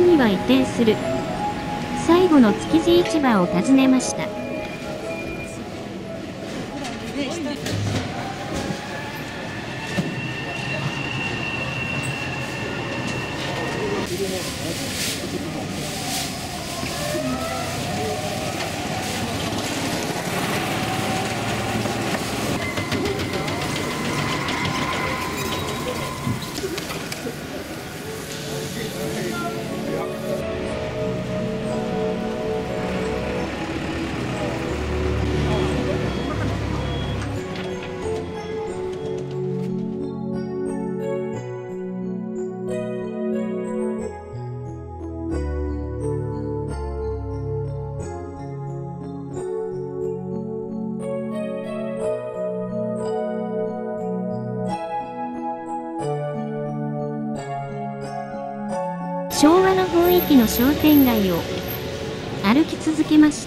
には移転する。最後の築地市場を訪ねました。昭和の雰囲気の商店街を歩き続けました。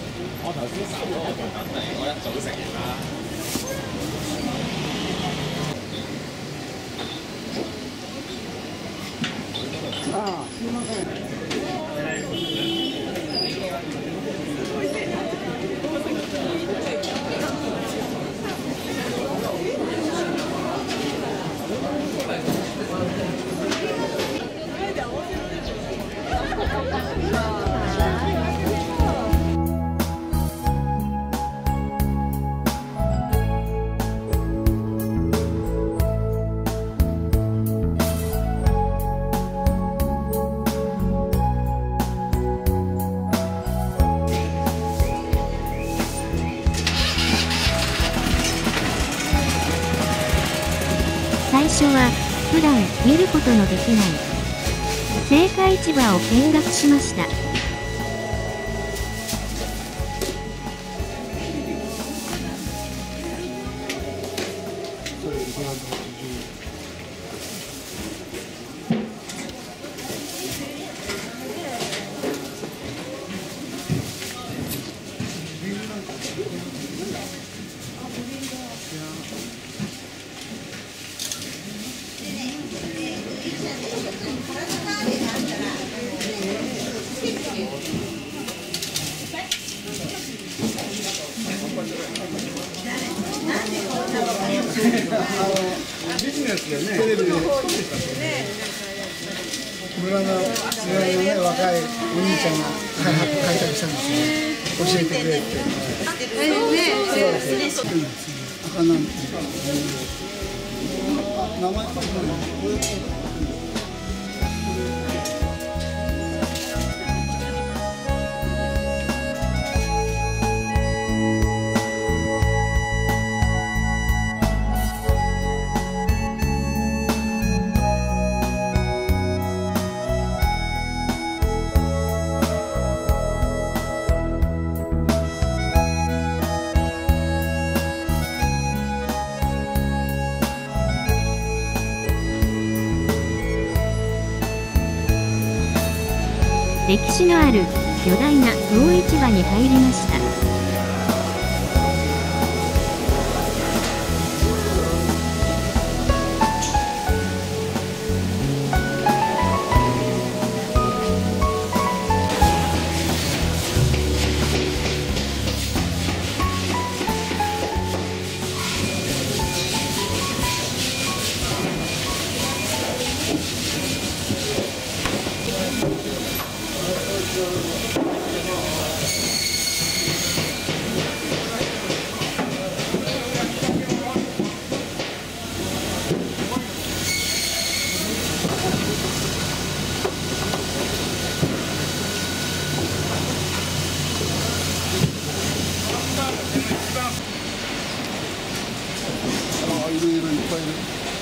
すいません。 最初は普段見ることのできない青果市場を見学しました。 ビジネスでね、テレビで村のね、若いお兄ちゃんが開拓したんですね。教えてくれって。赤なんて名前歴史のある巨大な魚市場に入りました。いろいろいっぱいいる。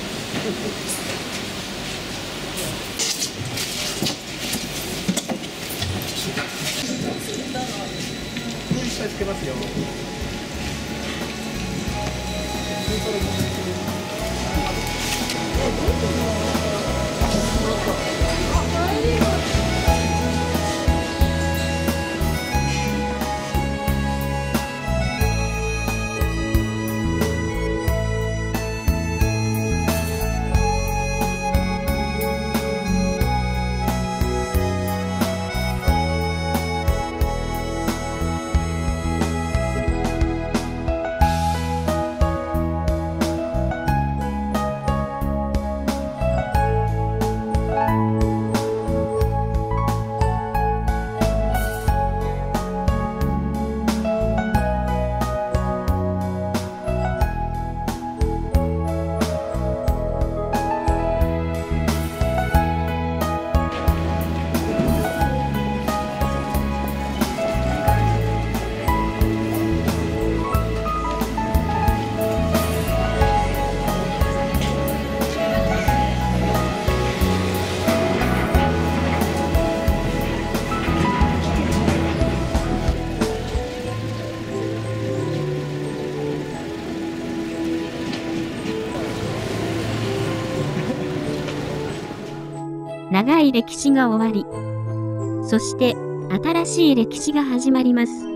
いっぱいつけますよ。 長い歴史が終わり、そして新しい歴史が始まります。